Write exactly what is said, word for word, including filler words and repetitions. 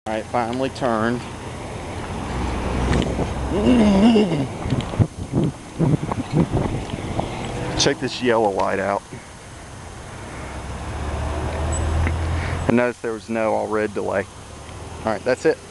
Alright, finally turned. Check this yellow light out. And notice there was no all red delay. Alright, that's it.